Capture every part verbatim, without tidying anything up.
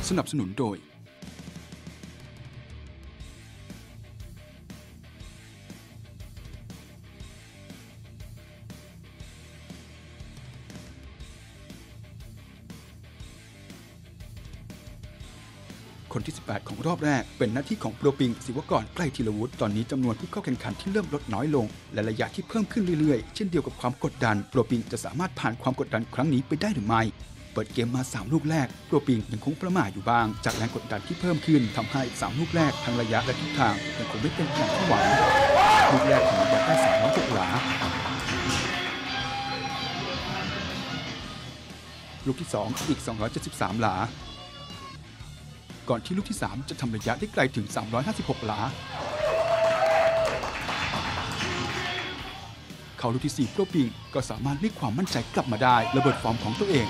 สนับสนุนโดยคนที่สิบแปดของรอบแรกเป็นหน้าที่ของโปรปิงศิวกรใกล้ธีรวุฒิตอนนี้จำนวนผู้เข้าแข่งขันที่เริ่มลดน้อยลงและระยะที่เพิ่มขึ้นเรื่อยๆเช่นเดียวกับความกดดันโปรปิงจะสามารถผ่านความกดดันครั้งนี้ไปได้หรือไม่เปิดเกมมาสามลูกแรกโปรปิงยังคงประหม่าอยู่บ้างจากแรงกดดันที่เพิ่มขึ้นทำให้สามลูกแรกทั้งระยะและทิศทางยังคงไม่เป็นอย่างที่หวังลูกแรกทำระยะได้สามร้อยหกหลาลูกที่สองอีกสองร้อยเจ็ดสิบสามหลาก่อนที่ลูกที่สามจะทำระยะได้ไกลถึงสามร้อยห้าสิบหกหลาเข้าลูกที่สี่โปรปิงก็สามารถเรียกความมั่นใจกลับมาได้ระเบิดฟอร์มของตัวเอง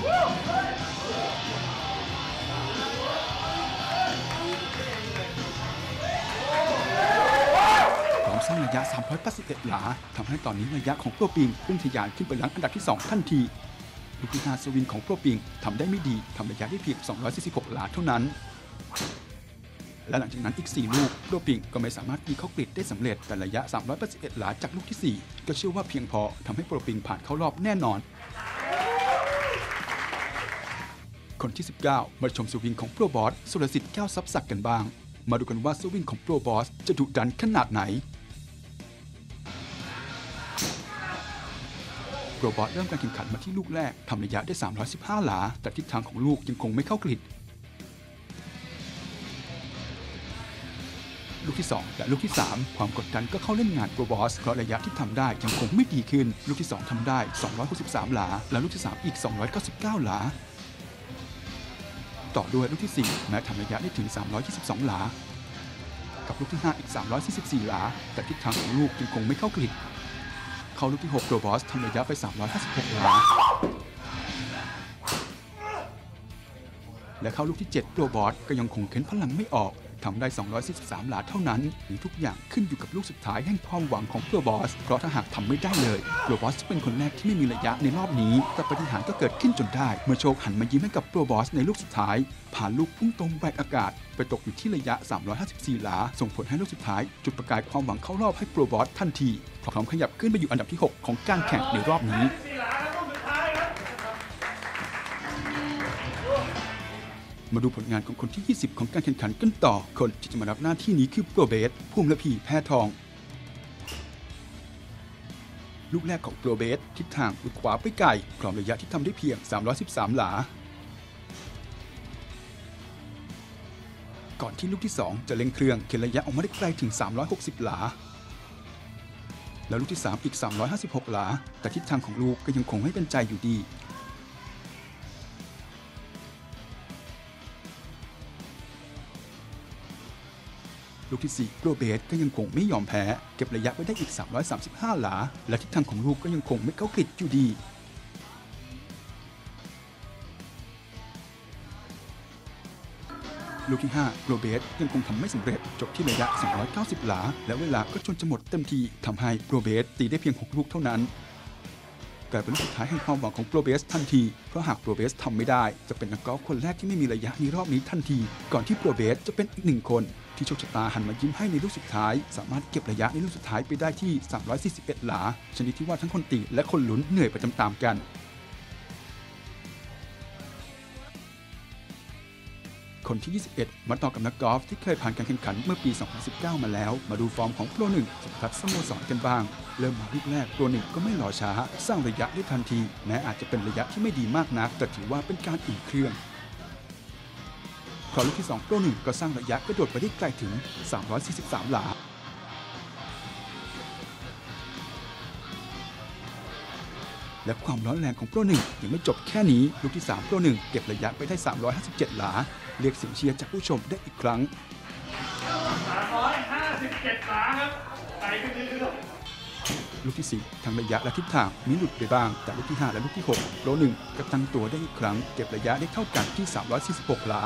พร้อมสร้างระยะสามร้อยแปดสิบเอ็ดหลาทำให้ตอนนี้ระยะของโปรปิงพุ่งทะยานขึ้นไปหลังอันดับที่สองทันทีลูกที่ห้าสวินของโปรปิงทำได้ไม่ดีทำระยะได้เพียงสองร้อยสี่สิบหกหลาเท่านั้นและหลังจากนั้นอีกสี่ลูกโปรปิงก็ไม่สามารถตีเข้ากริดได้สำเร็จแต่ระยะสามร้อยแปดสิบเอ็ดหลาจากลูกที่สี่ก็เชื่อว่าเพียงพอทำให้โปรปิงผ่านเข้ารอบแน่นอนคนที่สิบเก้ามาชมสวิงของโปรบอสสุรสิทธิ์แก้วทรัพย์ศักดิ์กันบ้างมาดูกันว่าสวิงของโปรบอสจะดุดันขนาดไหนโปรบอสเริ่มการแข่งขันมาที่ลูกแรกทำระยะได้สามร้อยสิบห้าหลาแต่ทิศทางของลูกยังคงไม่เข้ากริดลูกที่สองและลูกที่สามความกดดันก็เข้าเล่นงานโปรบอสเพราะระยะที่ทำได้ยังคงไม่ดีขึ้นลูกที่สองทำได้สองร้อยหกสิบสามหลาและลูกที่สามอีกสองร้อยเก้าสิบเก้าหลาต่อด้วยลูกที่สี่แม้ทำระยะได้ถึงสามร้อยยี่สิบสองหลากับลูกที่ห้าอีกสามร้อยสี่สิบสี่หลาแต่ทิศทางของลูกยังคงไม่เข้ากริดเข้าลูกที่หกโปรบอสทำระยะไปสามร้อยห้าสิบหกหลาและเข้าลูกที่เจ็ดโปรบอสก็ยังคงเค้นพลังไม่ออกทำได้สองร้อยสี่สิบสามหลาเท่านั้นทุกอย่างขึ้นอยู่กับลูกสุดท้ายแห่งความหวังของโปรบอสเพราะถ้าหากทำไม่ได้เลยโปรบอสจะเป็นคนแรกที่ไม่มีระยะในรอบนี้แต่ปาฏิหาริย์ก็เกิดขึ้นจนได้เมื่อโชคหันมายิ้มให้กับโปรบอสในลูกสุดท้ายผ่านลูกพุ่งตรงแหวกอากาศไปตกอยู่ที่ระยะสามร้อยห้าสิบสี่หลาส่งผลให้ลูกสุดท้ายจุดประกายความหวังเข้ารอบให้โปรบอสทันทีพร้อมขยับขึ้นไปอยู่อันดับที่หกของการแข่งในรอบนี้มาดูผลงานของคนที่ยี่สิบของการแข่งขันกันต่อคนที่จะมารับหน้าที่นี้คือโปรเบสภูมิละพีแพทองลูกแรกของโปรเบสทิศทางหลุดขวาไปไกลพร้อมระยะที่ทำได้เพียงสามร้อยสิบสามหลาก่อนที่ลูกที่สองจะเล็งเครื่องเข็นระยะออกมาได้ไกลถึงสามร้อยหกสิบหลาแล้วลูกที่สามอีกสามร้อยห้าสิบหกหลาแต่ทิศทางของลูกก็ยังคงไม่เป็นใจอยู่ดีลูกที่สี่โปรเบสก็ยังคงไม่ยอมแพ้เก็บระยะไว้ได้อีกสามร้อยสามสิบห้าหลาและทิศทางของลูกก็ยังคงไม่เข้ากริดอยู่ดีลูกที่ห้าโปรเบสยังคงทำไม่สำเร็จจบที่ระยะสองร้อยเก้าสิบหลาและเวลาก็จนจะหมดเต็มทีทำให้โปรเบสตีได้เพียงหกลูกเท่านั้นกลายเป็นลูกสุดท้ายแห่งความหวังของโปรเบสทันทีเพราะหากโปรเบสทำไม่ได้จะเป็นนักกอล์ฟคนแรกที่ไม่มีระยะในรอบนี้ทันทีก่อนที่โปรเบสจะเป็นอีกหนึ่งคนที่โชคชะตาหันมายิ้มให้ในลูกสุดท้ายสามารถเก็บระยะในลูกสุดท้ายไปได้ที่สามร้อยสี่สิบเอ็ดหลาชนิดที่ว่าทั้งคนตีและคนลุ้นเหนื่อยไปตามๆกันคนที่ยี่สิบเอ็ดมาต่อกับนักกอล์ฟที่เคยผ่านการแข่งขันเมื่อปีสองพันสิบเก้ามาแล้วมาดูฟอร์มของโปรหนึ่งสุพัฒน์สโมสรกันบ้างเริ่มมาลูกแรกโปรหนึ่งก็ไม่รอช้าสร้างระยะได้ทันทีแม้อาจจะเป็นระยะที่ไม่ดีมากนักแต่ถือว่าเป็นการอุ่นเครื่องพอลูกที่สองโปรหนึ่งก็สร้างระยะกระโดดไปได้ไกลถึงสามร้อยสี่สิบสามหลาและความร้อนแรงของโปรหนึ่งยังไม่จบแค่นี้ลูกที่สามโปรหนึ่งเก็บระยะไปได้สามร้อยห้าสิบเจ็ดหลาเรียกเสียงเชียร์จากผู้ชมได้อีกครั้งสามร้อยห้าสิบเจ็ดหลาครับไปขึ้นเรื่อยๆลูกที่สี่ทั้งระยะและทิศทางมีหลุดไปบ้างแต่ลูกที่ห้าและลูกที่หกโปรหนึ่งก็ตั้งตัวได้อีกครั้งเก็บระยะได้เท่ากันที่สามร้อยสี่สิบหกหลา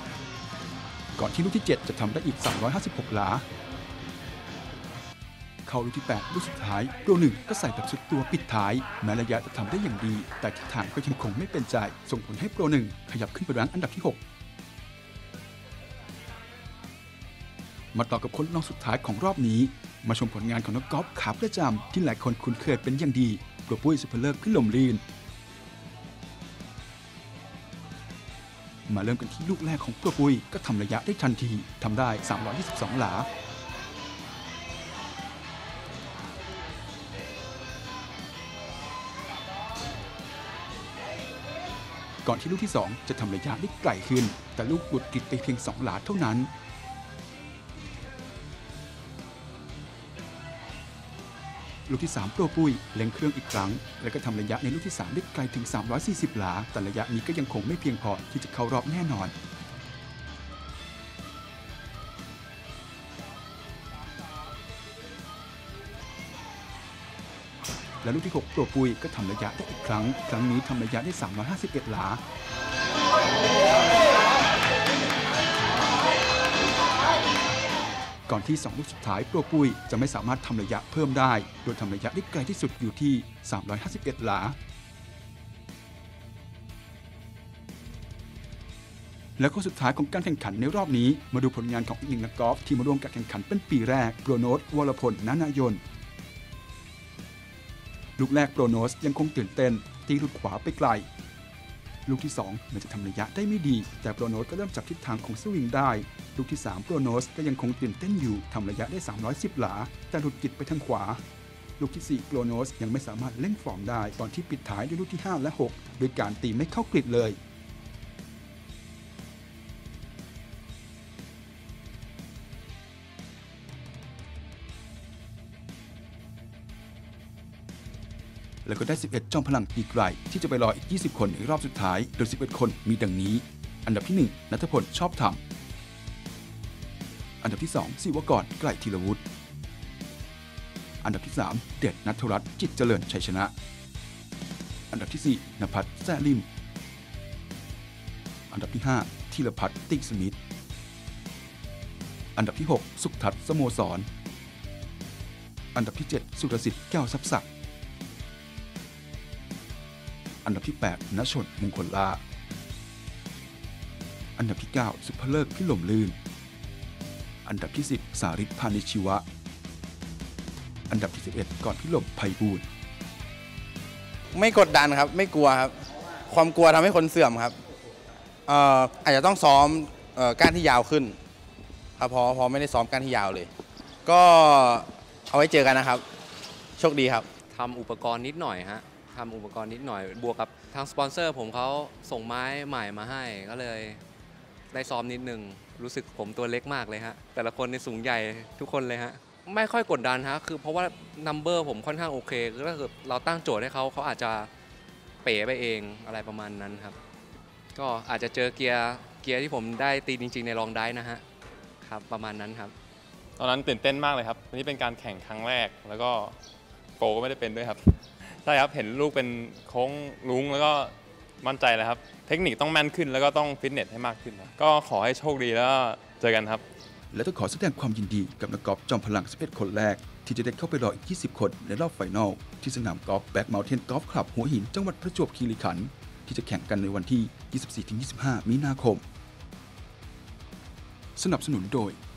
ก่อนที่ลูกที่เจ็ดจะทำได้อีกสามร้อยห้าสิบหกหลาเข้าลูกที่แปดลูกสุดท้ายโปรหนึ่งก็ใส่แบบสุดตัวปิดท้ายแม้ระยะจะทำได้อย่างดีแต่ทิศทางก็ยังคงไม่เป็นใจส่งผลให้โปรหนึ่งขยับขึ้นไปรั้งอันดับที่หกมาต่อกับคนรองสุดท้ายของรอบนี้มาชมผลงานของนักกอล์ฟขาประจำที่หลายคนคุ้นเคยเป็นอย่างดีโปรปุ้ยสุภเลิกพิลมลีนมาเริ่มกันที่ลูกแรกของโปรปุ้ยก็ทำระยะได้ทันทีทำได้สามร้อยยี่สิบสองหลาก่อนที่ลูกที่สองจะทำระยะได้ไกลขึ้นแต่ลูกหลุดกริดไปเพียงสองหลาเท่านั้นลูกที่สามโปรปุ้ยเล็งเครื่องอีกครั้งแล้วก็ทำระยะในลูกที่สามได้ไกลถึงสามร้อยสี่สิบหลาแต่ระยะนี้ก็ยังคงไม่เพียงพอที่จะเข้ารอบแน่นอนและลูกที่หกโปรปุ้ยก็ทำระยะได้อีกครั้งครั้งนี้ทำระยะได้สามร้อยห้าสิบเอ็ดหลาก่อนที่สองลูกสุดท้ายโปรปุ้ยจะไม่สามารถทำระยะเพิ่มได้โดยทำระยะได้ไกลที่สุดอยู่ที่สามร้อยห้าสิบเอ็ดหลาแล้วก็สุดท้ายของการแข่งขันในรอบนี้มาดูผลงานของอีกหนึ่งนักกอล์ฟที่มาร่วมการแข่งขันเป็นปีแรกโปรโนสวรพล นานายนลูกแรกโปรโนสยังคงตื่นเต้นตีหลุดขวาไปไกลลูกที่สองมันจะทำระยะได้ไม่ดีแต่โปรโนสก็เริ่มจับทิศทางของสวิงได้ลูกที่สามโปรโนสก็ยังคงตื่นเต้นอยู่ทำระยะได้สามร้อยสิบหลาแต่หลุดกิดไปทางขวาลูกที่สี่โปรโนสยังไม่สามารถเร่งฟอร์มได้ก่อนที่ปิดท้ายด้วยลูกที่ห้าและหกโดยการตีไม่เข้ากริดเลยแล้วก็ได้สิบเอ็ดจอมพลังอีกรายที่จะไปรออีกยี่สิบคนในรอบสุดท้ายโดยสิบเอ็ดคนมีดังนี้อันดับที่หนึ่งณัฐพลชอบธรรมอันดับที่สองศิวกรไกรธีรวุฒิอันดับที่สามเดชณัฐรัตน์จิตเจริญชัยชนะอันดับที่สี่ณภัทรแซ่ลิมอันดับที่ห้าธีรพัฒน์ติสมิทธิ์อันดับที่หกสุขทัศน์สโมสรอันดับที่เจ็ดสุรสิทธิ์แก้วทรัพย์ศักดิ์อันดับที่แปดณชนมงคลลาอันดับที่เก้าสุภเลิกพิลมลื่นอันดับที่สิบสาริตพานิชชีวะอันดับที่สิบเอ็ดก่อนพิลมไพบูลย์ไม่กดดันครับไม่กลัวครับความกลัวทำให้คนเสื่อมครับเอ่ออาจจะต้องซ้อมเอ่อก้านที่ยาวขึ้นครับพอพอไม่ได้ซ้อมก้านที่ยาวเลยก็เอาไว้เจอกันนะครับโชคดีครับทำอุปกรณ์นิดหน่อยฮะทำอุปกรณ์นิดหน่อยบวกกับทางสปอนเซอร์ผมเขาส่งไม้ใหม่มาให้ก็เลยได้ซ้อมนิดนึงรู้สึกผมตัวเล็กมากเลยฮะแต่ละคนในสูงใหญ่ทุกคนเลยฮะไม่ค่อยกดดันฮะคือเพราะว่านัมเบอร์ผมค่อนข้างโอเคคือถ้าเกิดเราตั้งโจทย์ให้เขาเขาอาจจะเป๋ไปเองอะไรประมาณนั้นครับก็อาจจะเจอเกียร์เกียร์ที่ผมได้ตีจริงๆในลองได้นะฮะครับประมาณนั้นครับตอนนั้นตื่นเต้นมากเลยครับนี่เป็นการแข่งครั้งแรกแล้วก็โปรก็ไม่ได้เป็นด้วยครับใช่ครับเห็นลูกเป็นโค้งลุ้งแล้วก็มั่นใจแล้วครับเทคนิคต้องแม่นขึ้นแล้วก็ต้องฟิตเนสให้มากขึ้นก็ขอให้โชคดีแล้วเจอกันครับและต้องขอแสดงความยินดีกับนักกอล์ฟจอมพลังสิบเอ็ดคนแรกที่จะได้เข้าไปรออีกยี่สิบคนในรอบไฟนอลที่สนามกอล์ฟแบ็กเมลเทนกอล์ฟคลับหัวหินจังหวัดประจวบคีรีขันธ์ที่จะแข่งกันในวันที่ ยี่สิบสี่ถึงยี่สิบห้า มีนาคมสนับสนุนโดย